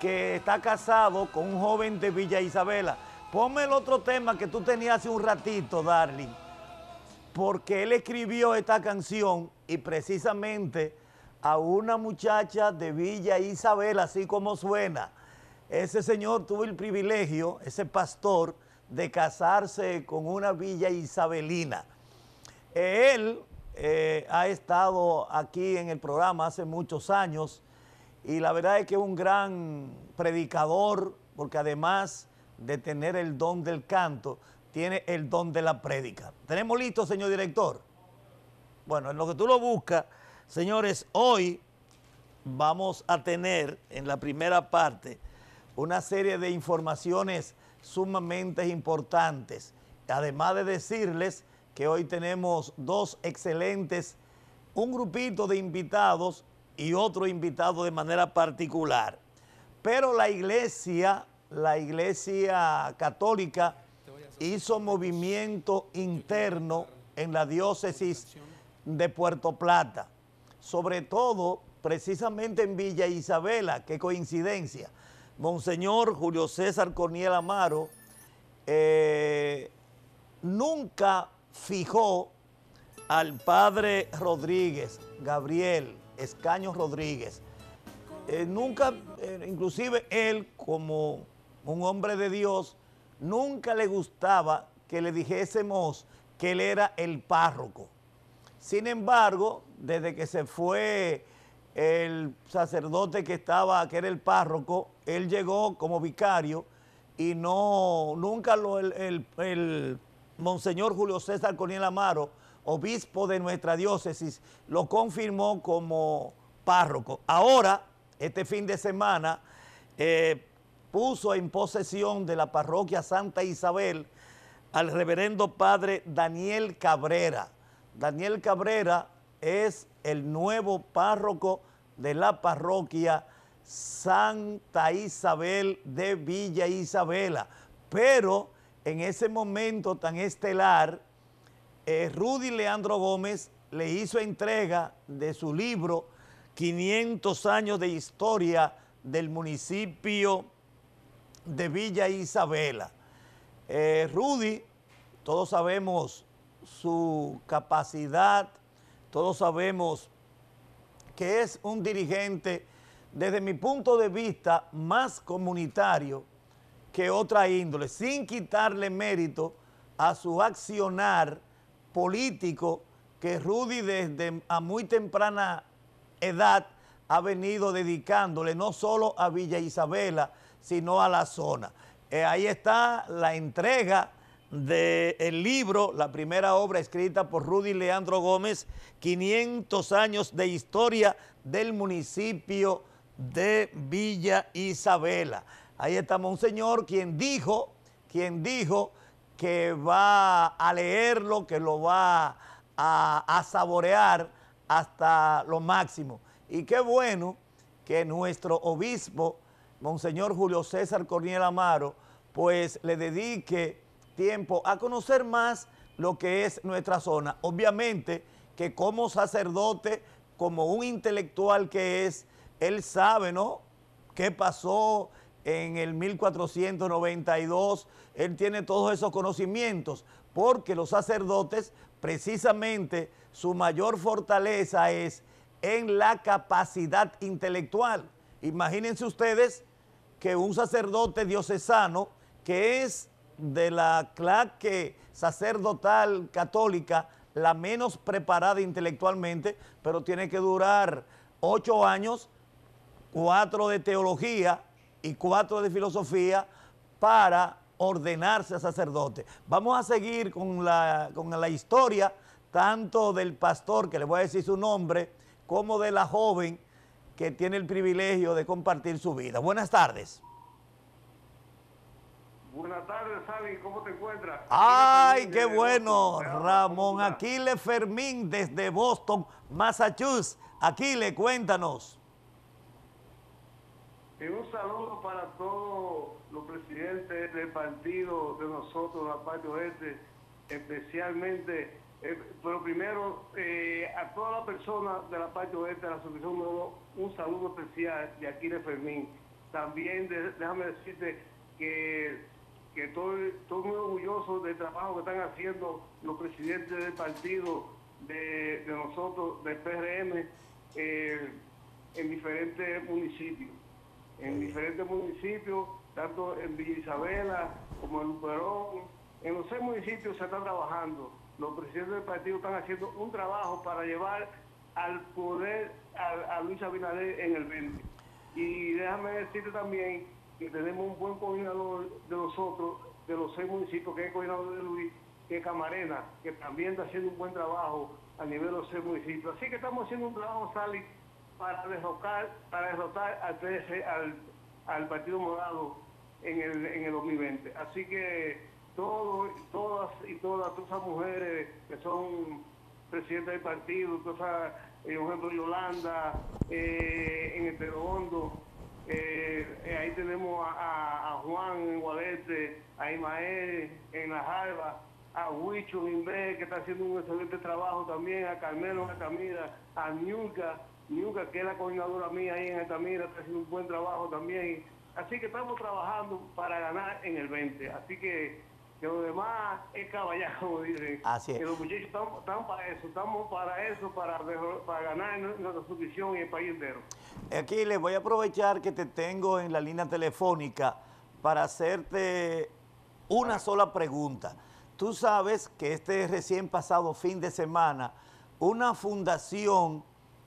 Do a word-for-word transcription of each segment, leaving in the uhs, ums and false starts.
que está casado con un joven de Villa Isabela. Ponme el otro tema que tú tenías hace un ratito, Darling, porque él escribió esta canción y precisamente a una muchacha de Villa Isabela, así como suena. Ese señor tuvo el privilegio, ese pastor, de casarse con una Villa Isabelina. Él eh, ha estado aquí en el programa hace muchos años y la verdad es que es un gran predicador, porque además de tener el don del canto, tiene el don de la prédica. ¿Tenemos listo, señor director? Bueno, en lo que tú lo buscas, señores, hoy vamos a tener en la primera parte una serie de informaciones sumamente importantes. Además de decirles que hoy tenemos dos excelentes, un grupito de invitados y otro invitado de manera particular. Pero la iglesia, la iglesia católica hizo movimiento interno en la diócesis de Puerto Plata, sobre todo precisamente en Villa Isabela, qué coincidencia. Monseñor Julio César Corniel Amaro eh, nunca fijó al padre Rodríguez, Gabriel Escaño Rodríguez. Eh, nunca, eh, inclusive él como un hombre de Dios, nunca le gustaba que le dijésemos que él era el párroco. Sin embargo, desde que se fue el sacerdote que estaba, que era el párroco, él llegó como vicario y no, nunca lo, el, el, el monseñor Julio César Corniel Amaro, obispo de nuestra diócesis, lo confirmó como párroco. Ahora, este fin de semana, eh, puso en posesión de la parroquia Santa Isabel al reverendo padre Daniel Cabrera. Daniel Cabrera es el nuevo párroco de la parroquia Santa Isabel de Villa Isabela. Pero en ese momento tan estelar, eh, Rudy Leandro Gómez le hizo entrega de su libro quinientos años de historia del municipio de Villa Isabela. Eh, Rudy, todos sabemos su capacidad, todos sabemos que es un dirigente, desde mi punto de vista, más comunitario que otra índole, sin quitarle mérito a su accionar político que Rudy desde a muy temprana edad ha venido dedicándole no solo a Villa Isabela, sino a la zona. Eh, ahí está la entrega del libro, la primera obra escrita por Rudy Leandro Gómez, quinientos años de historia del municipio de Villa Isabela. Ahí está Monseñor, quien dijo, quien dijo que va a leerlo, que lo va a, a saborear hasta lo máximo. Y qué bueno que nuestro obispo, Monseñor Julio César Corniel Amaro, pues le dedique tiempo a conocer más lo que es nuestra zona. Obviamente que como sacerdote, como un intelectual que es, él sabe, ¿no?, qué pasó en el mil cuatrocientos noventa y dos, él tiene todos esos conocimientos, porque los sacerdotes, precisamente, su mayor fortaleza es en la capacidad intelectual. Imagínense ustedes que un sacerdote diocesano, que es de la clase sacerdotal católica, la menos preparada intelectualmente, pero tiene que durar ocho años, cuatro de teología y cuatro de filosofía para ordenarse a sacerdote. Vamos a seguir con la, con la historia tanto del pastor, que le voy a decir su nombre, como de la joven que tiene el privilegio de compartir su vida. Buenas tardes. Buenas tardes, Sally, ¿cómo te encuentras? ¡Ay, qué bueno! Ramón Aquiles Fermín desde Boston, Massachusetts. Aquiles, cuéntanos. Y un saludo para todos los presidentes del partido de nosotros, la parte oeste, especialmente, eh, pero primero eh, a todas las personas de la parte oeste de la asociación, un saludo especial de Aquiles Fermín. también de, déjame decirte que, que estoy, estoy muy orgulloso del trabajo que están haciendo los presidentes del partido de, de nosotros, del P R M, eh, en diferentes municipios. En diferentes municipios, tanto en Villa Isabela como en Luperón, en los seis municipios se está trabajando. Los presidentes del partido están haciendo un trabajo para llevar al poder a, a Luis Abinader en el veinte. Y déjame decirte también que tenemos un buen coordinador de nosotros, de los seis municipios, que es el coordinador de Luis, que es Camarena, que también está haciendo un buen trabajo a nivel de los seis municipios. Así que estamos haciendo un trabajo, Sally, para derrotar, para derrotar al, P S, al, al Partido Morado en el, en el dos mil veinte. Así que todo, todas y todas, todas esas mujeres que son presidentes del partido, todas esas, eh, por ejemplo, Yolanda, eh, en el Pedro Hondo, eh, eh, ahí tenemos a, a, a Juan en Guadete, a Imael en La Jaiba, a Huicho en Inver, que está haciendo un excelente trabajo también, a Carmelo en Altamira, a Niuca, Niuca, que es la coordinadora mía ahí en Altamira, está haciendo un buen trabajo también. Así que estamos trabajando para ganar en el veinte. Así que, que lo demás es caballar, como dicen. Así es. Que los muchachos estamos, estamos para eso, estamos para eso, para, para ganar en nuestra subdivisión y el país entero. Aquí les voy a aprovechar que te tengo en la línea telefónica para hacerte una sola pregunta. Tú sabes que este recién pasado fin de semana, una fundación,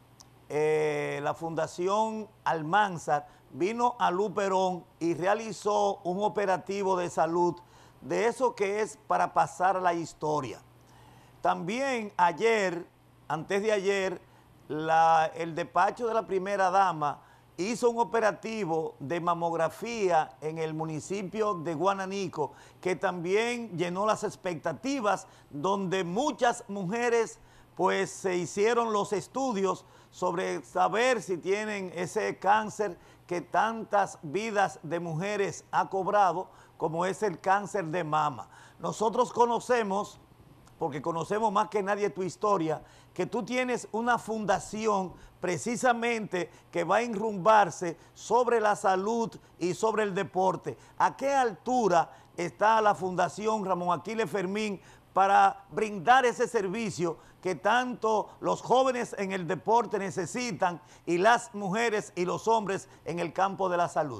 eh, la Fundación Almanzar, vino a Luperón y realizó un operativo de salud de eso que es para pasar a la historia. También ayer, antes de ayer, la, el despacho de la primera dama hizo un operativo de mamografía en el municipio de Guananico, que también llenó las expectativas, donde muchas mujeres pues se hicieron los estudios sobre saber si tienen ese cáncer que tantas vidas de mujeres ha cobrado, como es el cáncer de mama. Nosotros conocemos, porque conocemos más que nadie tu historia, que tú tienes una fundación precisamente que va a enrumbarse sobre la salud y sobre el deporte. ¿A qué altura está la Fundación Ramón Aquiles Fermín para brindar ese servicio que tanto los jóvenes en el deporte necesitan y las mujeres y los hombres en el campo de la salud?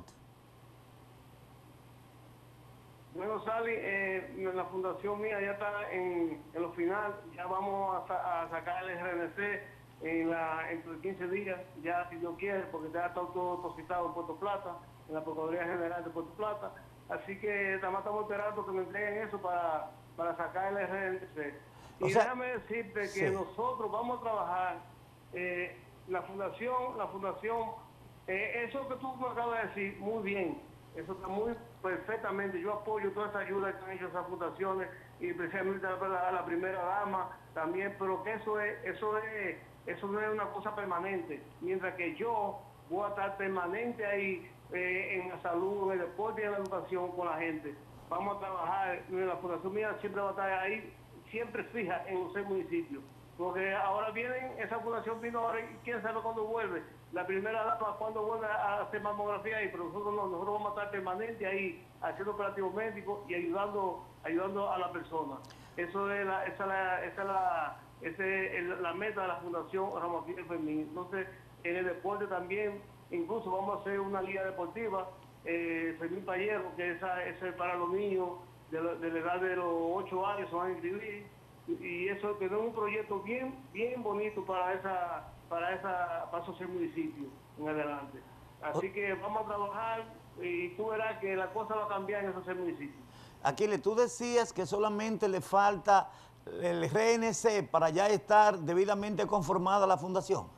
Bueno, Sally, eh, la fundación mía ya está en, en lo final, ya vamos a, a sacar el R N C en la, entre quince días, ya si Dios quiere, porque ya está todo depositado en Puerto Plata, en la Procuraduría General de Puerto Plata, así que además estamos esperando que me entreguen eso para, para sacar el R N C. Y o sea, déjame decirte que sí, nosotros vamos a trabajar, eh, la fundación, la fundación, eh, eso que tú me acabas de decir, muy bien. Eso está muy perfectamente. Yo apoyo toda esa ayuda que han hecho esas fundaciones y especialmente a la, a la primera dama también, pero que eso es, eso es, eso no es una cosa permanente. Mientras que yo voy a estar permanente ahí eh, en la salud, en el deporte y en la educación con la gente. Vamos a trabajar, la fundación mía siempre va a estar ahí, siempre fija en los seis municipios. Porque ahora vienen, esa fundación vino ahora y quién sabe cuándo vuelve. La primera dama cuando vuelve a hacer mamografía ahí, pero nosotros no, nosotros vamos a estar permanente ahí haciendo operativos médicos y ayudando ayudando a la persona. Eso es la, esa es la, esa es la, ese es la meta de la Fundación Ramón Aquiles Fermín. Entonces, en el deporte también, incluso vamos a hacer una liga deportiva, eh, Fermín Pallero, que esa, esa es para los niños de la, de la edad de los ocho años, se van a inscribir. Y eso tenemos un proyecto bien bien bonito para esa para esa para esos seis municipios en adelante. Así que vamos a trabajar y tú verás que la cosa va a cambiar en esos seis municipios. Aquiles, tú decías que solamente le falta el R N C para ya estar debidamente conformada la fundación.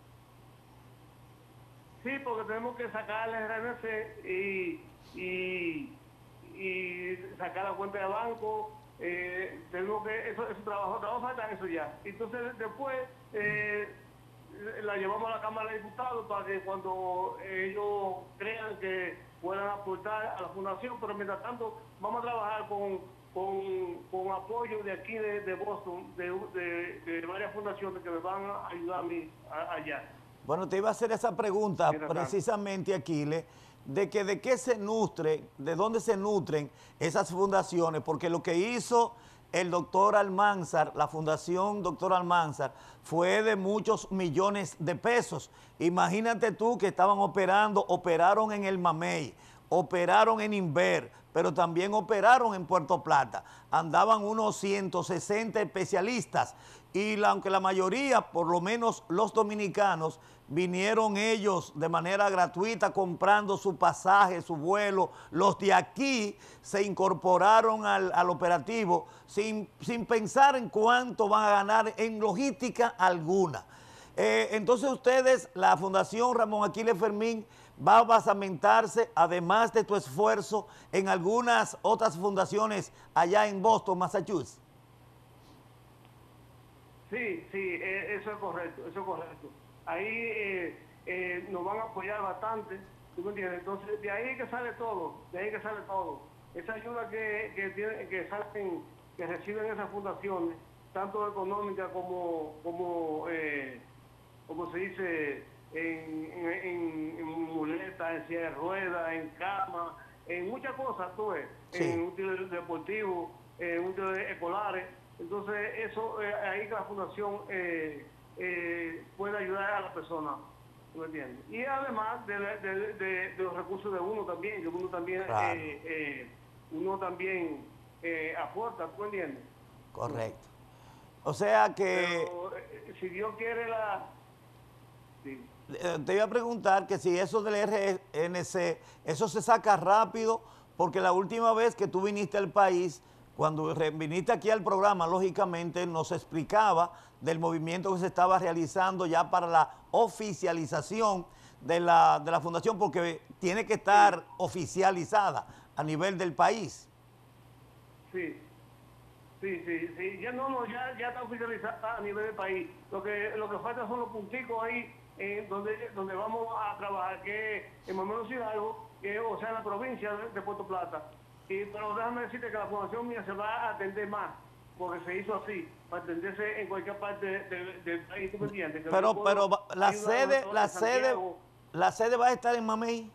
Sí, porque tenemos que sacar el R N C y, y, y sacar la cuenta de banco. Eh, tenemos que, eso, eso trabajo, trabajo falta eso ya. Entonces después eh, la llevamos a la Cámara de Diputados para que cuando ellos crean que puedan aportar a la fundación, pero mientras tanto vamos a trabajar con, con, con apoyo de aquí de, de Boston, de, de, de varias fundaciones que me van a ayudar a mí a, allá. Bueno, te iba a hacer esa pregunta precisamente, Aquiles, de que de qué se nutre, de dónde se nutren esas fundaciones, porque lo que hizo el doctor Almanzar, la fundación doctor Almanzar, fue de muchos millones de pesos. Imagínate tú que estaban operando, operaron en el Mamey, operaron en Inver, pero también operaron en Puerto Plata. Andaban unos ciento sesenta especialistas y la, aunque la mayoría, por lo menos los dominicanos, vinieron ellos de manera gratuita comprando su pasaje, su vuelo. Los de aquí se incorporaron al, al operativo sin, sin pensar en cuánto van a ganar en logística alguna. Eh, entonces ustedes, la Fundación Ramón Aquiles Fermín, va a basamentarse, además de tu esfuerzo, en algunas otras fundaciones allá en Boston, Massachusetts. Sí, sí, eh, eso es correcto, eso es correcto. Ahí eh, eh, nos van a apoyar bastante, ¿tú me entiendes? Entonces, de ahí que sale todo, de ahí que sale todo. Esa ayuda que, que, tiene, que salen, que reciben esas fundaciones, tanto económica como, como, eh, como se dice, en, en, en, en muleta, en silla de ruedas, en cama, en muchas cosas, tú ves, sí. En útiles deportivos, en útiles escolares. Entonces, eso, eh, ahí que la fundación eh, eh, puede ayudar a la persona, ¿tú me entiendes? Y además de, de, de, de los recursos de uno también, que uno también, claro. eh, eh, uno también eh, aporta, ¿tú me entiendes? Correcto. O sea que... Pero, eh, si Dios quiere la... Sí. Te iba a preguntar que si eso del R N C, eso se saca rápido, porque la última vez que tú viniste al país, cuando viniste aquí al programa, lógicamente nos explicaba del movimiento que se estaba realizando ya para la oficialización de la, de la fundación, porque tiene que estar sí. oficializada a nivel del país. Sí, sí, sí, sí. Ya no, no, ya, ya está oficializada a nivel del país. Lo que, lo que falta son los punticos ahí eh, donde, donde vamos a trabajar, que es en Mamelo Hidalgo, que, o sea, en la provincia de, de Puerto Plata. Y, pero déjame decirte que la fundación mía se va a atender más, porque se hizo así, para atenderse en cualquier parte del de, de país, ¿tú me entiendes? Que pero pero la sede, la sede, la sede va a estar en Mamey.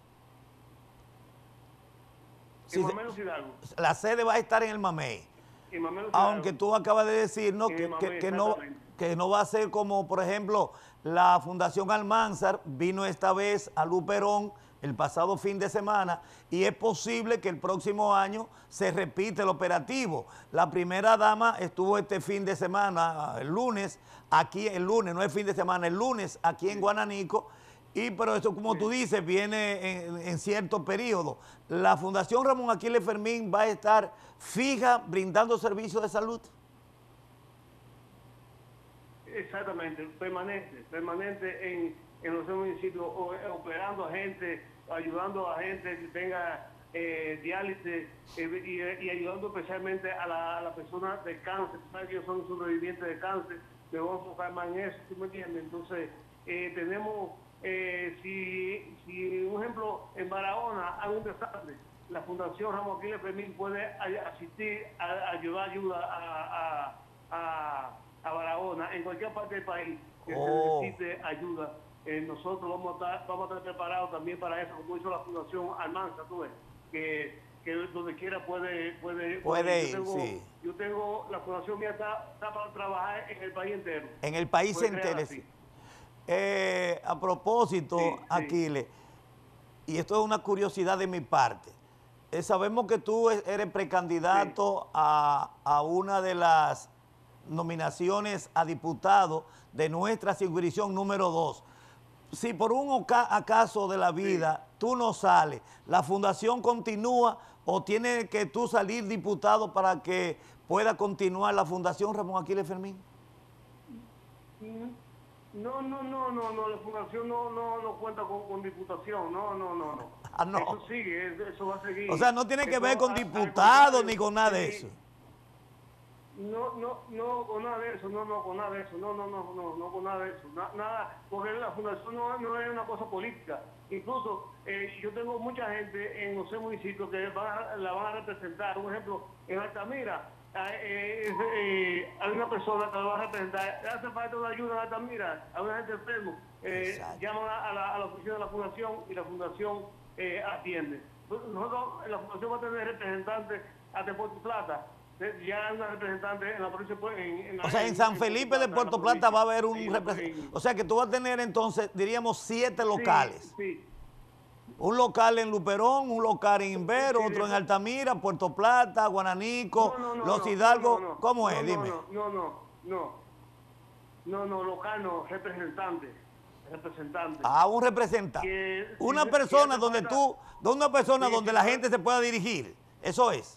En sí, Mamelo Hidalgo. La sede va a estar en el Mamey. En Mamelo Hidalgo. Aunque tú acabas de decir, ¿no? Que, Mamey, que, que, no, que no va a ser como, por ejemplo, la Fundación Almanzar vino esta vez a Luperón el pasado fin de semana, y es posible que el próximo año se repita el operativo. La primera dama estuvo este fin de semana, el lunes, aquí el lunes, no es fin de semana, el lunes aquí en Guananico, y pero eso, como tú dices, viene en, en cierto periodo. La Fundación Ramón Aquiles Fermín va a estar fija brindando servicios de salud. Exactamente, permanente, permanente en, en los municipios, operando a gente, ayudando a gente que tenga eh, diálisis eh, y, y ayudando especialmente a la, a la persona de cáncer. ¿Sabes que ellos son sobrevivientes de cáncer? Me voy a enfocar más en eso, ¿tú me entiendes? Entonces, eh, tenemos, eh, si, si, un ejemplo, en Barahona hay un desastre, la Fundación Ramón Aquiles Fermín puede asistir, a, a ayudar ayuda a, a, a, a Barahona, en cualquier parte del país que oh. se necesite ayuda. Eh, nosotros vamos a, estar, vamos a estar preparados también para eso, como hizo la Fundación Almanzar, tú ves, que, que donde quiera puede, puede, puede ir, yo tengo, sí. Yo tengo, la Fundación mía está, está para trabajar en el país entero. En el país entero, sí. Eh, a propósito, sí, Aquiles, sí. Y esto es una curiosidad de mi parte, eh, sabemos que tú eres precandidato sí. a, a una de las nominaciones a diputado de nuestra circunscripción número dos. Si por un acaso de la vida sí. tú no sales, ¿la fundación continúa o tiene que tú salir diputado para que pueda continuar la Fundación Ramón Aquiles Fermín? No, no, no, no, no, la fundación no, no, no cuenta con, con diputación, no, no, no, no. Ah, no. Eso sigue, eso va a seguir. O sea, no tiene que eso ver con diputados ni con nada de eso. No, no, no, con nada de eso, no, no, con nada de eso, no, no, no, no, no, con nada de eso, Na, nada, porque la fundación no, no es una cosa política. Incluso eh, yo tengo mucha gente en los seis municipios que van a, la van a representar. Un ejemplo, en Altamira, eh, eh, eh, hay una persona que la va a representar, hace falta una ayuda en Altamira, a una gente enfermo, eh, llaman a, a, la, a la oficina de la fundación y la fundación eh, atiende. Nosotros, la fundación va a tener representantes hasta Puerto Plata. Ya hay una representante en la provincia. En, en la, o sea, en, en San en Felipe de Puerto Plata va a haber un representante. O sea, que tú vas a tener entonces, diríamos, siete locales. Sí, sí. Un local en Luperón, un local en Inver, sí, otro en Altamira, Puerto Plata, Guananico, no, no, no, Los Hidalgos. No, no, no, no, ¿Cómo es? No, Dime. No, no, no, no. No, no, local no, representante. Representante. Ah, un representante. Que, una si, persona donde falta, tú, una persona sí, donde sí, la gente se pueda dirigir. Eso es.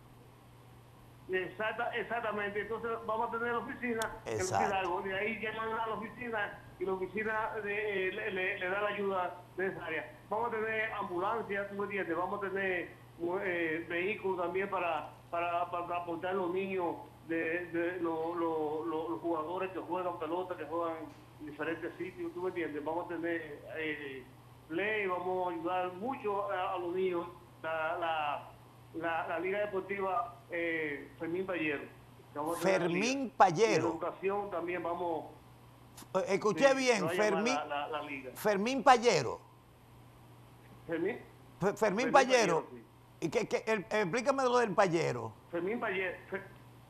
Exacta, exactamente, entonces vamos a tener la oficina en Los Hidalgos, de ahí llaman a la oficina y la oficina de, le, le, le da la ayuda necesaria. Vamos a tener ambulancias, tú me entiendes, vamos a tener eh, vehículos también para, para, para transportar a los niños, de, de lo, lo, lo, los jugadores que juegan pelota, que juegan en diferentes sitios, tú me entiendes, vamos a tener eh, play, vamos a ayudar mucho a, a los niños, la, la La, la Liga Deportiva eh, Fermín Payero. Fermín Payero. En educación también vamos... Escuché sí, bien, Fermín, la, la, la Liga. Fermín Payero. ¿Fermín? Fermín, Fermín Payero. Payero sí. ¿Y qué, qué, el, explícame lo del Payero. Fermín Payero. Fer,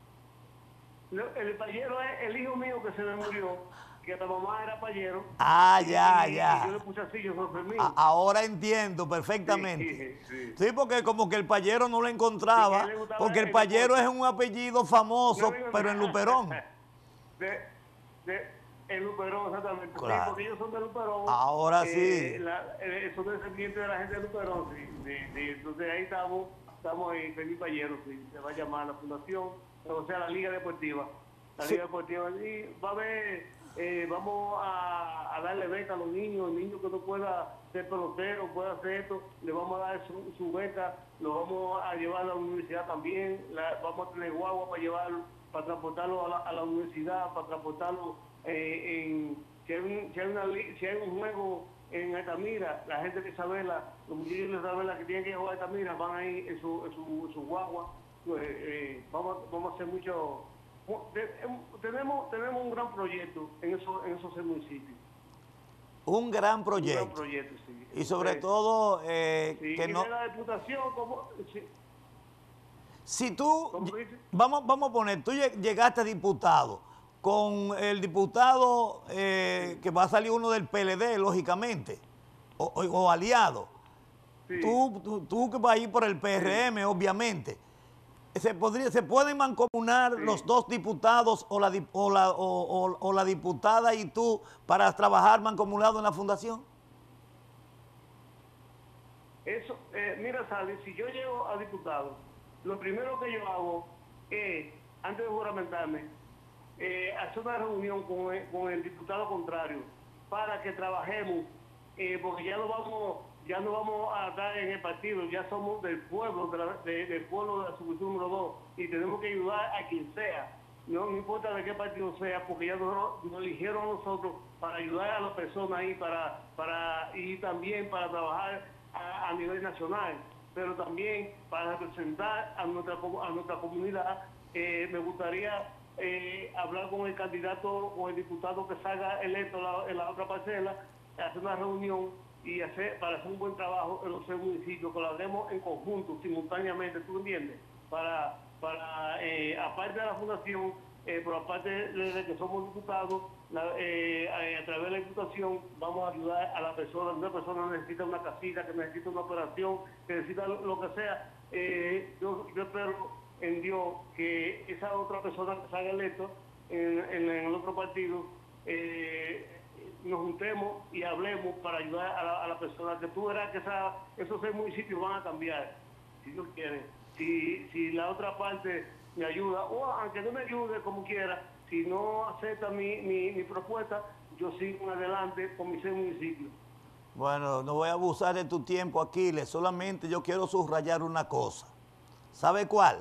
el Payero es el hijo mío que se me murió, que la mamá era Payero. Ah, ya, y, ya. Y yo le puse así, yo soy Fermín. A, ahora entiendo perfectamente. Sí, sí. Sí, porque como que el Payero no lo encontraba, sí, porque el Payero es un apellido famoso, no, pero en Luperón. De, de, en Luperón, exactamente. Claro. Sí, porque ellos son de Luperón. Ahora eh, sí. La, eh, son descendientes de la gente de Luperón, sí, sí, sí. Entonces ahí estamos, estamos en Fermín Payero, sí. Se va a llamar la fundación, o sea, la Liga Deportiva. La Liga sí. Deportiva. Y va a haber... Eh, vamos a, a darle beca a los niños, el niño que no pueda ser pelotero, pueda hacer esto, le vamos a dar su, su beca, lo vamos a llevar a la universidad también, la, vamos a tener guagua para llevarlo, para transportarlo a la, a la universidad, para transportarlo eh, en, si hay, un, si, hay una, si hay un juego en Altamira, la gente de Isabela, los muchachos de Isabela que tienen que jugar a Altamira van ahí en su, en su, en su guagua, pues, eh, vamos, vamos a hacer mucho... Tenemos, tenemos un gran proyecto en, eso, en esos municipios. Un gran proyecto. Un gran proyecto, sí. Y sobre sí. todo, eh, sí, que y no... de la diputación, como... Sí. Si tú, vamos, vamos a poner, tú llegaste a diputado, con el diputado eh, sí. que va a salir uno del P L D, lógicamente, o, o, o aliado. Sí. Tú, tú, tú que vas a ir por el P R M, sí. obviamente. Se, podría, ¿Se pueden mancomunar sí. los dos diputados o la, o, la, o, o, o la diputada y tú para trabajar mancomunado en la fundación? Eso, eh, mira, Sally, si yo llego a diputado, lo primero que yo hago es, antes de juramentarme, eh, hacer una reunión con el, con el diputado contrario para que trabajemos, eh, porque ya no vamos... ya no vamos a estar en el partido, ya somos del pueblo, de la, de, del pueblo de la subvención número dos, y tenemos que ayudar a quien sea, no, no importa de qué partido sea, porque ya nos, nos eligieron a nosotros para ayudar a las personas ahí, para, para, y también para trabajar a, a nivel nacional, pero también para representar a nuestra, a nuestra comunidad. Eh, me gustaría eh, hablar con el candidato, con el diputado que salga electo la, en la otra parcela, hacer una reunión y hacer para hacer un buen trabajo en los seis municipios, colaboremos en conjunto, simultáneamente, ¿tú entiendes? Para, para eh, aparte de la fundación, eh, por aparte de, de que somos diputados, la, eh, a, a través de la diputación vamos a ayudar a la persona, una persona necesita una casita, que necesita una operación, que necesita lo, lo que sea, eh, yo, yo espero en Dios que esa otra persona que salga electo en, en, en el otro partido, eh, nos juntemos y hablemos para ayudar a la, a la persona, que tú verás que esa, esos seis municipios van a cambiar, si Dios quiere. Si, si la otra parte me ayuda, o aunque no me ayude como quiera, si no acepta mi, mi, mi propuesta, yo sigo en adelante con mis seis municipios. Bueno, no voy a abusar de tu tiempo, Aquiles, solamente yo quiero subrayar una cosa. ¿Sabe cuál?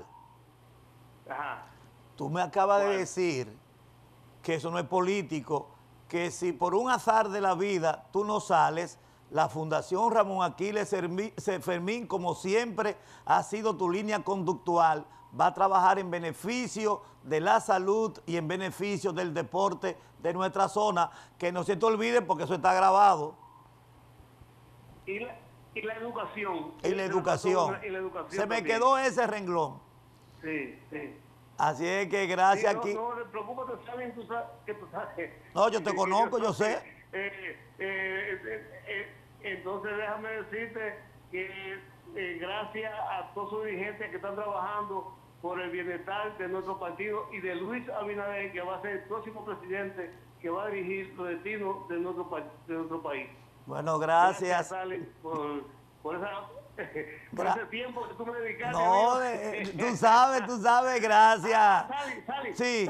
Ajá. Tú me acabas ¿Cuál? de decir que eso no es político, que si por un azar de la vida tú no sales, la Fundación Ramón Aquiles Fermín, como siempre ha sido tu línea conductual, va a trabajar en beneficio de la salud y en beneficio del deporte de nuestra zona, que no se te olvide porque eso está grabado. Y la, y la educación. Y la educación. Y la educación Se me también. quedó ese renglón. Sí, sí. Así es que gracias sí, aquí. No, no, preocúpate, saben tú sabes, que tú sabes. No, yo te conozco, yo sé. Eh, eh, eh, eh, entonces déjame decirte que eh, gracias a todos los dirigentes que están trabajando por el bienestar de nuestro partido y de Luis Abinader, que va a ser el próximo presidente que va a dirigir los destinos de nuestro, de nuestro país. Bueno, gracias. Gracias, Sally, por, por, esa, por Gra ese tiempo que tú me dedicaste. No, eh, tú sabes, tú sabes, gracias. Sally, Sally. Sí.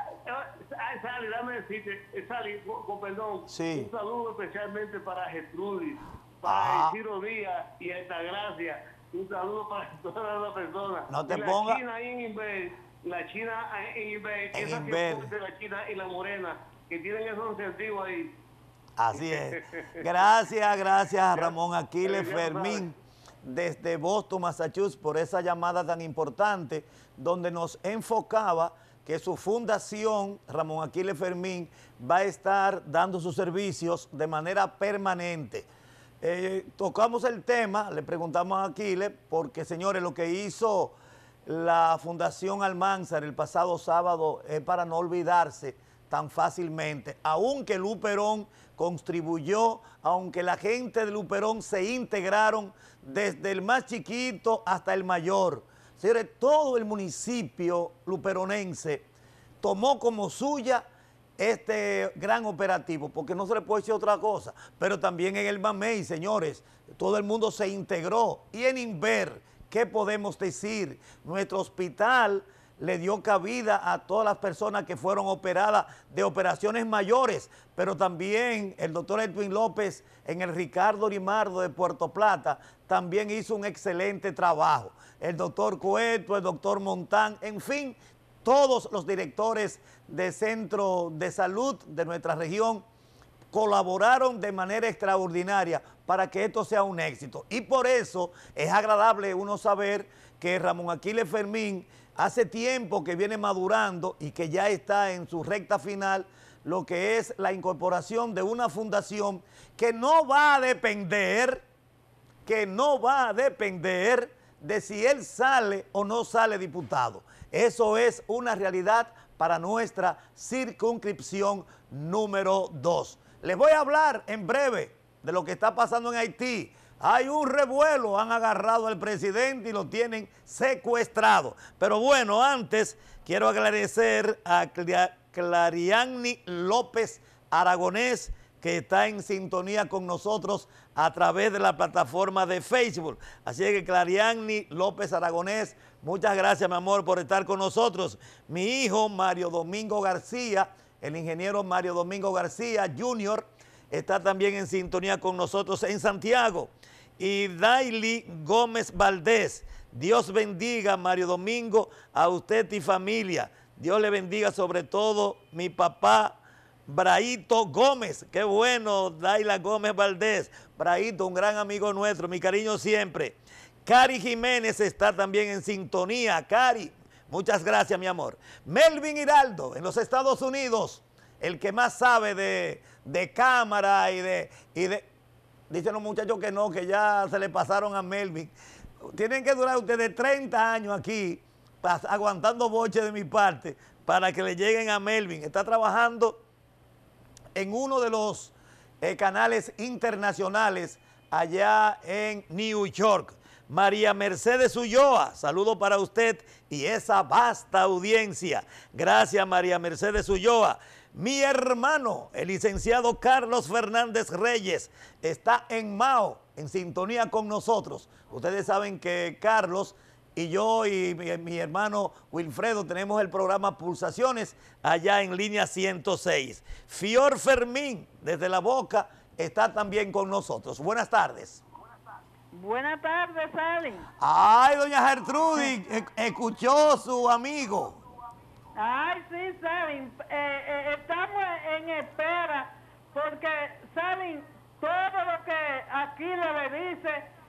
Ay, Sally, dame decirte, eh, Sally, con, con perdón, Sí. un saludo especialmente para Gertrudis, para Ah. Ciro Díaz y Altagracia. Un saludo para todas las personas. No te y la ponga- China ahí en Inver, la China en Inver, En esa Inver. que es de la China y la Morena, que tienen esos incentivos ahí. Así es. Gracias, gracias a Ramón Aquiles Ya tú Fermín desde Boston, Massachusetts, por esa llamada tan importante donde nos enfocaba que su fundación, Ramón Aquiles Fermín, va a estar dando sus servicios de manera permanente. Eh, tocamos el tema, le preguntamos a Aquiles, porque señores, lo que hizo la Fundación Almanzar el pasado sábado es para no olvidarse tan fácilmente, aunque Luperón contribuyó, aunque la gente de Luperón se integraron desde el más chiquito hasta el mayor. Señores, todo el municipio luperonense tomó como suya este gran operativo, porque no se le puede decir otra cosa, pero también en el Mamey, señores, todo el mundo se integró. Y en Inver, ¿qué podemos decir? Nuestro hospital le dio cabida a todas las personas que fueron operadas de operaciones mayores, pero también el doctor Edwin López en el Ricardo Limardo de Puerto Plata también hizo un excelente trabajo. El doctor Cueto, el doctor Montán, en fin, todos los directores de centro de salud de nuestra región colaboraron de manera extraordinaria para que esto sea un éxito. Y por eso es agradable uno saber que Ramón Aquiles Fermín hace tiempo que viene madurando y que ya está en su recta final lo que es la incorporación de una fundación que no va a depender, que no va a depender de si él sale o no sale diputado. Eso es una realidad para nuestra circunscripción número dos. Les voy a hablar en breve de lo que está pasando en Haití. Hay un revuelo, han agarrado al presidente y lo tienen secuestrado. Pero bueno, antes quiero agradecer a Clariani López Aragonés, que está en sintonía con nosotros a través de la plataforma de Facebook. Así que Clariani López Aragonés, muchas gracias, mi amor, por estar con nosotros. Mi hijo Mario Domingo García, el ingeniero Mario Domingo García junior, está también en sintonía con nosotros en Santiago. Y Daily Gómez Valdés, Dios bendiga, Mario Domingo, a usted y familia. Dios le bendiga sobre todo mi papá, Braito Gómez. Qué bueno, Daila Gómez Valdés. Braito, un gran amigo nuestro, mi cariño siempre. Cari Jiménez está también en sintonía. Cari, muchas gracias, mi amor. Melvin Hiraldo, en los Estados Unidos, el que más sabe de, de cámara y de, y de... Dicen los muchachos que no, que ya se le pasaron a Melvin. Tienen que durar ustedes treinta años aquí, aguantando boche de mi parte, para que le lleguen a Melvin. Está trabajando en uno de los eh, canales internacionales allá en New York. María Mercedes Ulloa, saludo para usted y esa vasta audiencia. Gracias, María Mercedes Ulloa. Mi hermano, el licenciado Carlos Fernández Reyes, está en Mao, en sintonía con nosotros. Ustedes saben que Carlos y yo y mi, mi hermano Wilfredo tenemos el programa Pulsaciones allá en línea ciento seis. Fior Fermín, desde La Boca, está también con nosotros. Buenas tardes. Buenas tardes, Sally. Ay, doña Gertrudis, escuchó su amigo. Ay, sí, Sally. Eh, eh, estamos en espera porque, Sally, todo lo que aquí le dice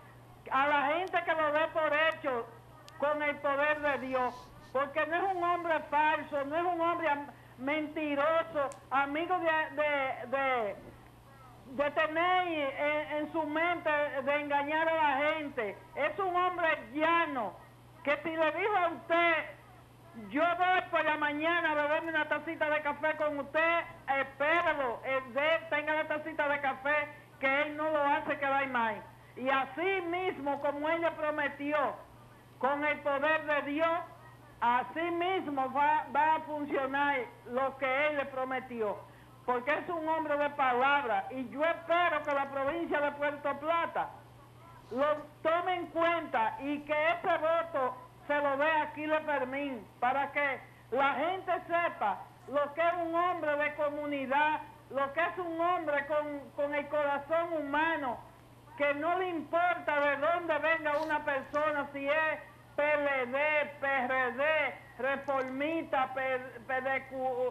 a la gente que lo ve por hecho con el poder de Dios, porque no es un hombre falso, no es un hombre mentiroso, amigo de, de, de, de tener en, en su mente de engañar a la gente. Es un hombre llano, que si le dijo a usted, yo voy por la mañana a beberme una tacita de café con usted, espéralo, eh, de, tenga la tacita de café, que él no lo hace quedar mal. Y así mismo, como él le prometió, con el poder de Dios, así mismo va, va a funcionar lo que él le prometió, porque es un hombre de palabra, y yo espero que la provincia de Puerto Plata lo tome en cuenta y que ese voto se lo dé a Aquiles Fermín, para que la gente sepa lo que es un hombre de comunidad, lo que es un hombre con, con el corazón humano, que no le importa de dónde venga una persona, si es P L D, P R D, Reformista, P D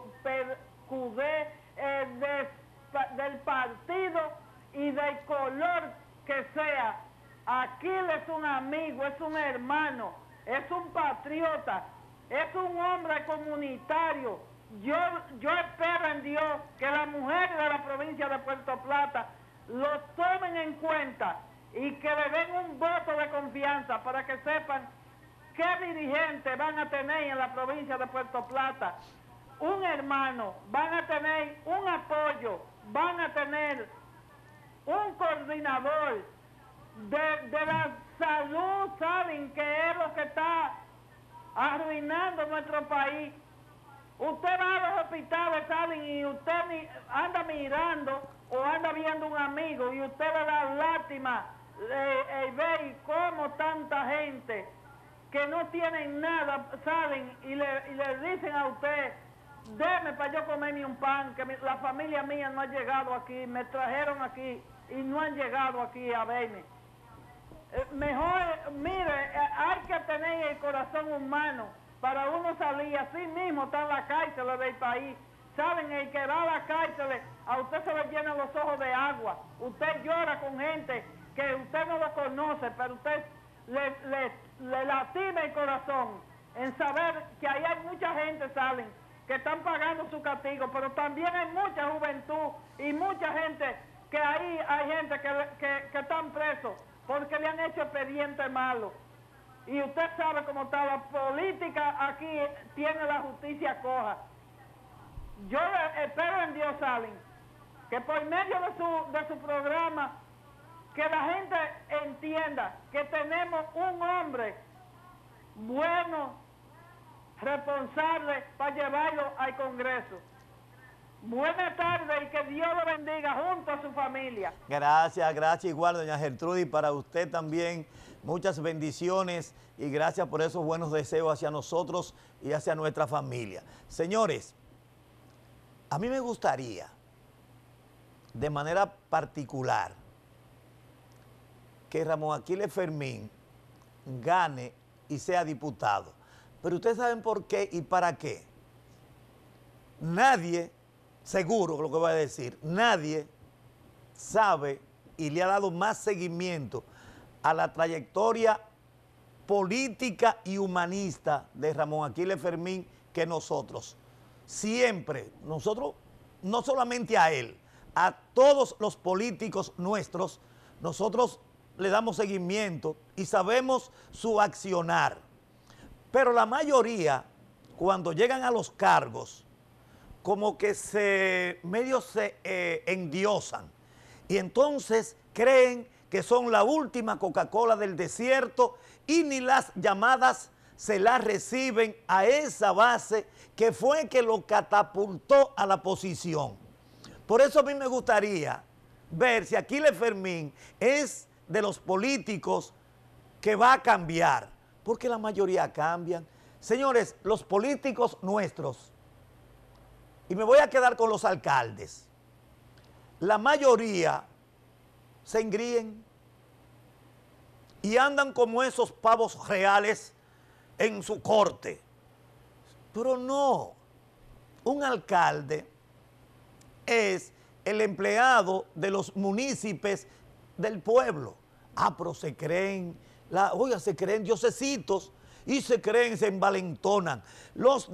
Q D, eh, de, del partido y del color que sea. Aquiles es un amigo, es un hermano, es un patriota, es un hombre comunitario. Yo, yo espero en Dios que las mujeres de la provincia de Puerto Plata lo tomen en cuenta y que le den un voto de confianza para que sepan qué dirigentes van a tener en la provincia de Puerto Plata. Un hermano, van a tener un apoyo, van a tener un coordinador de, de la salud, saben que es lo que está arruinando nuestro país. Usted va a los hospitales, saben, y usted ni, anda mirando o anda viendo un amigo y usted le da lástima eh, eh, ver cómo tanta gente que no tienen nada, saben, y le, y le dicen a usted, deme para yo comerme un pan, que mi, la familia mía no ha llegado aquí, me trajeron aquí y no han llegado aquí a verme. Eh, mejor, mire, eh, hay que tener el corazón humano para uno salir. Así mismo está en la cárcel del país. Saben, el que va a la cárcel, a usted se le llenan los ojos de agua. Usted llora con gente que usted no lo conoce, pero usted le, le, le lastima el corazón en saber que ahí hay mucha gente, saben, que están pagando su castigo, pero también hay mucha juventud y mucha gente que ahí hay gente que, que, que están presos porque le han hecho expedientes malos. Y usted sabe cómo está la política aquí, tiene la justicia coja. Yo espero en Dios, Salen, que por medio de su, de su programa, que la gente entienda que tenemos un hombre bueno, responsable, para llevarlo al Congreso. Buenas tardes y que Dios lo bendiga junto a su familia. Gracias, gracias igual, doña Gertrudis, para usted también muchas bendiciones y gracias por esos buenos deseos hacia nosotros y hacia nuestra familia. Señores, a mí me gustaría, de manera particular, que Ramón Aquiles Fermín gane y sea diputado. Pero ustedes saben por qué y para qué. Nadie, seguro lo que voy a decir, nadie sabe y le ha dado más seguimiento a la trayectoria política y humanista de Ramón Aquiles Fermín que nosotros. Siempre, nosotros, no solamente a él, a todos los políticos nuestros, nosotros le damos seguimiento y sabemos su accionar. Pero la mayoría, cuando llegan a los cargos, como que se medio se eh, endiosan y entonces creen que son la última Coca-Cola del desierto y ni las llamadas se las reciben a esa base que fue que lo catapultó a la posición. Por eso a mí me gustaría ver si Aquiles Fermín es de los políticos que va a cambiar, porque la mayoría cambian. Señores, los políticos nuestros, y me voy a quedar con los alcaldes, la mayoría se engríen y andan como esos pavos reales en su corte. Pero no, un alcalde es el empleado de los municipios del pueblo. Ah, pero se creen, la, oiga, se creen diosesitos y se creen, se envalentonan. Los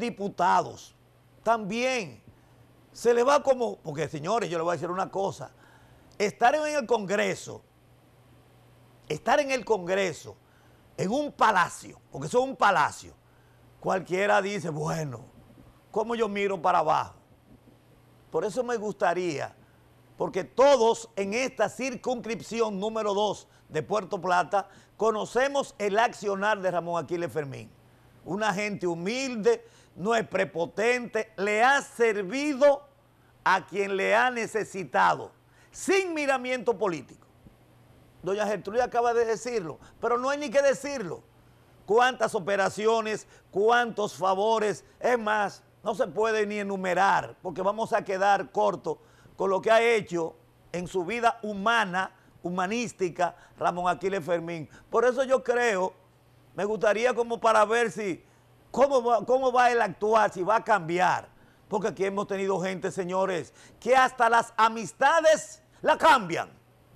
diputados también se le va como, porque señores, yo le voy a decir una cosa, estar en el Congreso, estar en el Congreso, en un palacio, porque eso es un palacio, cualquiera dice, bueno, ¿cómo yo miro para abajo? Por eso me gustaría, porque todos en esta circunscripción número dos de Puerto Plata conocemos el accionar de Ramón Aquiles Fermín. Una gente humilde, no es prepotente, le ha servido a quien le ha necesitado, sin miramiento político. Doña Gertrudis acaba de decirlo, pero no hay ni que decirlo. Cuántas operaciones, cuántos favores, es más, no se puede ni enumerar, porque vamos a quedar cortos con lo que ha hecho en su vida humana, humanística, Ramón Aquiles Fermín. Por eso yo creo, me gustaría como para ver si, cómo va, cómo va él a actuar, si va a cambiar. Porque aquí hemos tenido gente, señores, que hasta las amistades la cambian.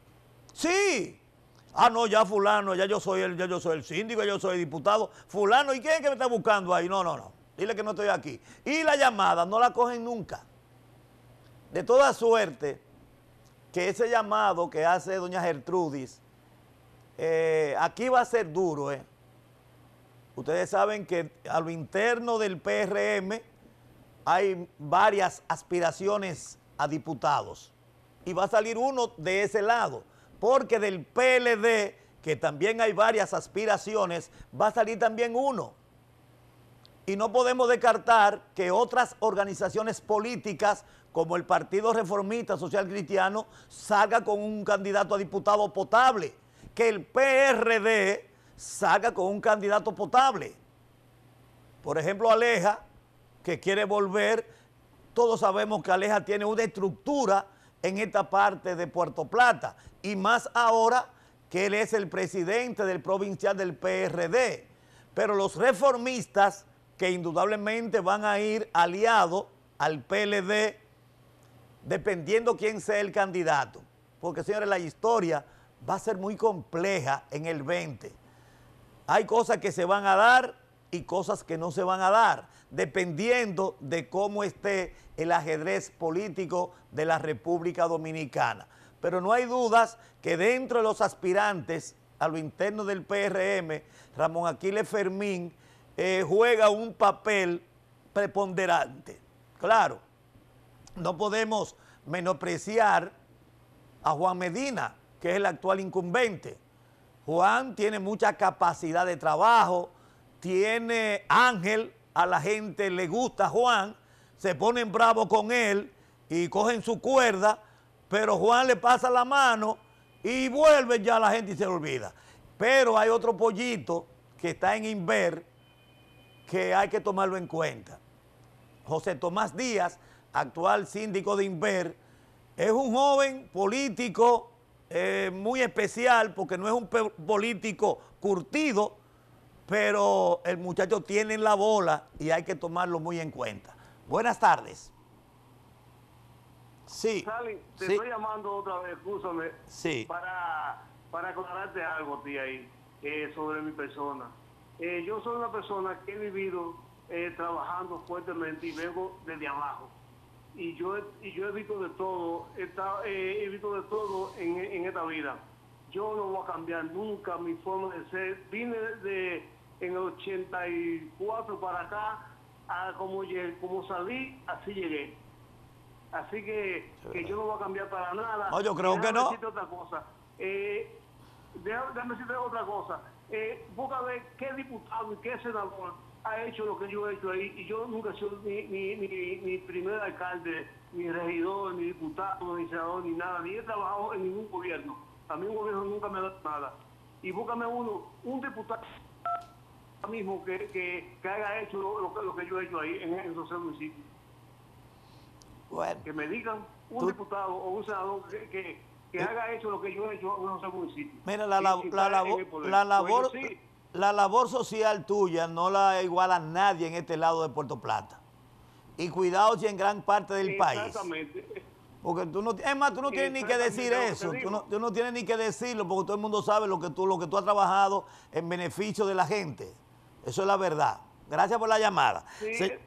Sí. Ah, no, ya fulano, ya yo soy el, ya yo soy el síndico, ya yo soy el diputado. Fulano, ¿y quién es que me está buscando ahí? No, no, no. Dile que no estoy aquí. Y la llamada no la cogen nunca. De toda suerte, que ese llamado que hace doña Gertrudis, eh, aquí va a ser duro, ¿eh? Ustedes saben que a lo interno del P R M hay varias aspiraciones a diputados. Y va a salir uno de ese lado. Porque del P L D, que también hay varias aspiraciones, va a salir también uno. Y no podemos descartar que otras organizaciones políticas, como el Partido Reformista Social Cristiano, salga con un candidato a diputado potable. Que el P R D salga con un candidato potable. Por ejemplo, Aleja, que quiere volver, todos sabemos que Aleja tiene una estructura en esta parte de Puerto Plata, y más ahora que él es el presidente del provincial del P R D. Pero los reformistas, que indudablemente van a ir aliados al P L D, dependiendo quién sea el candidato. Porque, señores, la historia va a ser muy compleja en el veinte. Hay cosas que se van a dar y cosas que no se van a dar, dependiendo de cómo esté el ajedrez político de la República Dominicana. Pero no hay dudas que dentro de los aspirantes a lo interno del P R M, Ramón Aquiles Fermín eh, juega un papel preponderante. Claro, no podemos menospreciar a Juan Medina, que es el actual incumbente. Juan tiene mucha capacidad de trabajo, tiene Ángel, a la gente le gusta Juan, se ponen bravos con él y cogen su cuerda, pero Juan le pasa la mano y vuelve ya la gente y se le olvida. Pero hay otro pollito que está en Inver que hay que tomarlo en cuenta. José Tomás Díaz, actual síndico de Inver, es un joven político eh, muy especial porque no es un político curtido, pero el muchacho tiene la bola y hay que tomarlo muy en cuenta. Buenas tardes. Sí. Sally, te sí. estoy llamando otra vez, escúchame, sí. para, para aclararte algo, tía, ahí, eh, sobre mi persona. Eh, yo soy una persona que he vivido eh, trabajando fuertemente y vengo desde abajo. Y yo, y yo he visto de todo, he, eh, he visto de todo en, en esta vida. Yo no voy a cambiar nunca mi forma de ser. Vine de, en el ochenta y cuatro para acá, a como, llegué, como salí, así llegué. Así que, que yo no voy a cambiar para nada. No, yo creo que no. Déjame decirte otra cosa. Eh, déjame decirte otra cosa. Eh, busca ver qué diputado y qué senador ha hecho lo que yo he hecho ahí. Y yo nunca he sido ni, ni, ni, ni primer alcalde, ni regidor, ni diputado, ni senador, ni nada. Ni he trabajado en ningún gobierno. A mí un gobierno nunca me ha dado nada. Y búscame uno, un diputado mismo que, que, que haya hecho lo, lo, lo que yo he hecho ahí en, en esos municipios. Bueno, que me digan un tú, diputado o un senador que, que, que tú, haga hecho lo que yo he hecho en esos municipios. Mira, la, la, la, labor, la, labor, sí. la labor social tuya no la iguala nadie en este lado de Puerto Plata. Y cuidado si en gran parte del Exactamente. país. Porque tú no, es más, tú no tienes ni que decir eso, tú no, tú no tienes ni que decirlo, porque todo el mundo sabe lo que tú, lo que tú has trabajado en beneficio de la gente. Eso es la verdad. Gracias por la llamada. Sí. Se,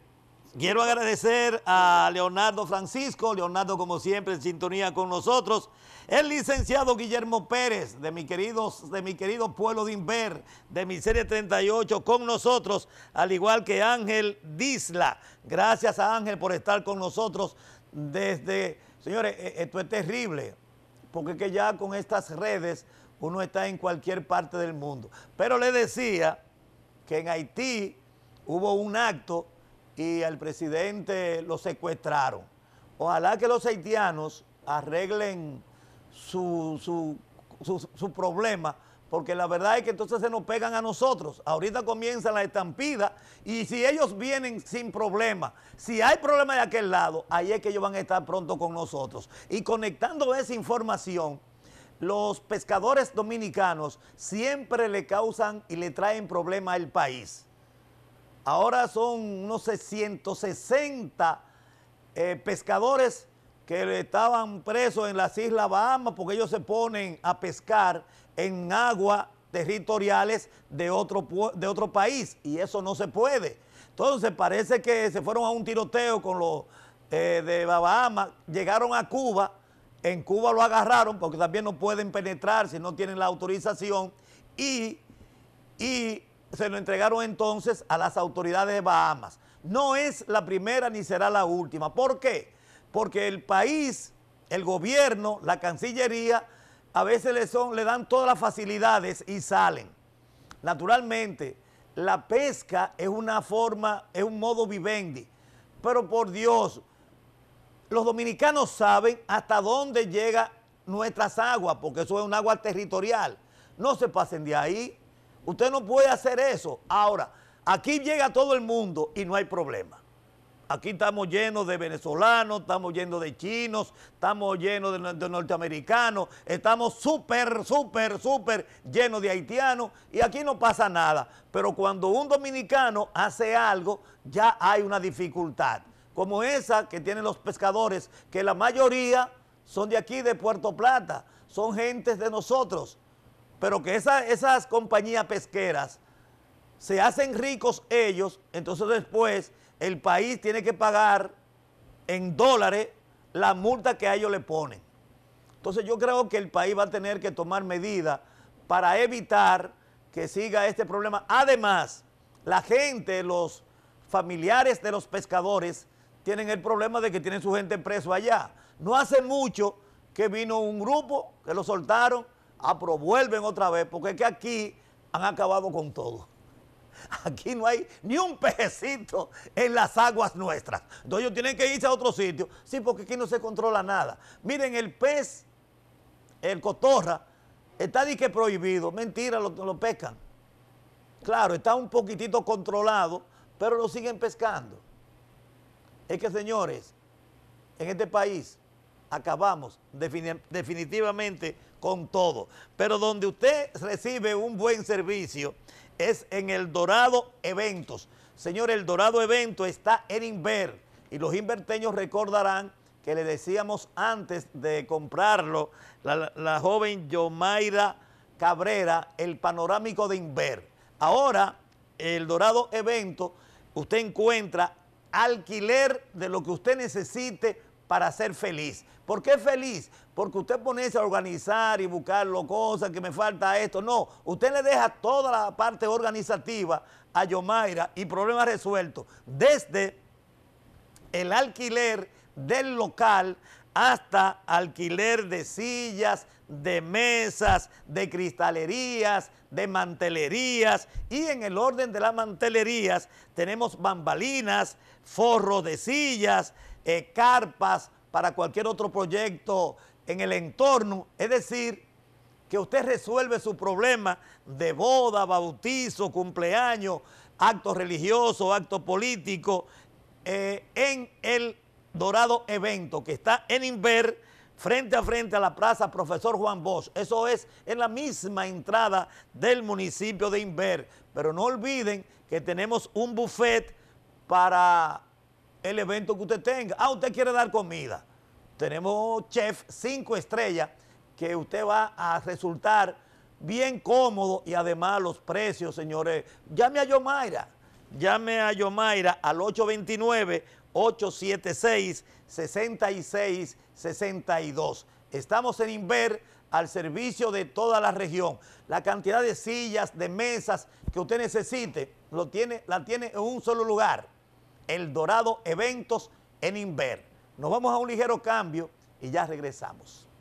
quiero agradecer a Leonardo Francisco, Leonardo como siempre en sintonía con nosotros, el licenciado Guillermo Pérez, de mi, queridos, de mi querido pueblo de Inver, de mi serie treinta y ocho, con nosotros, al igual que Ángel Disla. Gracias a Ángel por estar con nosotros desde... Señores, esto es terrible, porque es que ya con estas redes uno está en cualquier parte del mundo. Pero le decía que en Haití hubo un acto y al presidente lo secuestraron. Ojalá que los haitianos arreglen su, su, su, su problema, porque la verdad es que entonces se nos pegan a nosotros. Ahorita comienza la estampida y si ellos vienen sin problema, si hay problema de aquel lado, ahí es que ellos van a estar pronto con nosotros. Y conectando esa información, los pescadores dominicanos siempre le causan y le traen problemas al país. Ahora son unos ciento sesenta eh, pescadores que estaban presos en las Islas Bahamas porque ellos se ponen a pescar en aguas territoriales de otro, de otro país y eso no se puede. Entonces parece que se fueron a un tiroteo con los eh, de Bahamas, llegaron a Cuba, en Cuba lo agarraron porque también no pueden penetrar si no tienen la autorización y... y se lo entregaron entonces a las autoridades de Bahamas. No es la primera ni será la última. ¿Por qué? Porque el país, el gobierno, la Cancillería, a veces le, son, le dan todas las facilidades y salen. Naturalmente, la pesca es una forma, es un modo vivendi. Pero por Dios, los dominicanos saben hasta dónde llegan nuestras aguas, porque eso es un agua territorial. No se pasen de ahí. Usted no puede hacer eso. Ahora, aquí llega todo el mundo y no hay problema. Aquí estamos llenos de venezolanos, estamos llenos de chinos, estamos llenos de, de norteamericanos, estamos súper, súper, súper llenos de haitianos y aquí no pasa nada. Pero cuando un dominicano hace algo, ya hay una dificultad. Como esa que tienen los pescadores, que la mayoría son de aquí, de Puerto Plata, son gentes de nosotros. Pero que esa, esas compañías pesqueras se hacen ricos ellos, entonces después el país tiene que pagar en dólares la multa que a ellos le ponen. Entonces yo creo que el país va a tener que tomar medidas para evitar que siga este problema. Además, la gente, los familiares de los pescadores tienen el problema de que tienen su gente preso allá. No hace mucho que vino un grupo que lo soltaron, ah, pero vuelven otra vez, porque es que aquí han acabado con todo. Aquí no hay ni un pejecito en las aguas nuestras. Entonces ellos tienen que irse a otro sitio. Sí, porque aquí no se controla nada. Miren, el pez, el cotorra, está de que prohibido. Mentira, lo, lo pescan. Claro, está un poquitito controlado, pero lo siguen pescando. Es que, señores, en este país acabamos definitivamente con todo. Pero donde usted recibe un buen servicio es en El Dorado Eventos. Señor, El Dorado Eventos está en Inver y los inverteños recordarán que le decíamos antes de comprarlo, la, la joven Yomaira Cabrera, el panorámico de Inver. Ahora, El Dorado Eventos, usted encuentra alquiler de lo que usted necesite para ser feliz. ¿Por qué feliz? Porque usted ponerse a organizar y buscar lo cosas, que me falta esto. No, usted le deja toda la parte organizativa a Yomaira y problemas resueltos. Desde el alquiler del local hasta alquiler de sillas, de mesas, de cristalerías, de mantelerías, y en el orden de las mantelerías tenemos bambalinas, forros de sillas, eh, carpas para cualquier otro proyecto en el entorno. Es decir, que usted resuelve su problema de boda, bautizo, cumpleaños, actos religiosos, actos políticos, eh, en el Dorado Evento, que está en Inver, frente a frente a la Plaza Profesor Juan Bosch. Eso es en la misma entrada del municipio de Inver. Pero no olviden que tenemos un buffet para el evento que usted tenga. Ah, usted quiere dar comida. Tenemos chef cinco estrellas que usted va a resultar bien cómodo y además los precios, señores. Llame a Yomaira. llame a Yomaira al ocho dos nueve, ocho siete seis, seis seis seis dos. Estamos en Inver al servicio de toda la región. La cantidad de sillas, de mesas que usted necesite, lo tiene, la tiene en un solo lugar. El Dorado Eventos en Inver. Nos vamos a un ligero cambio y ya regresamos.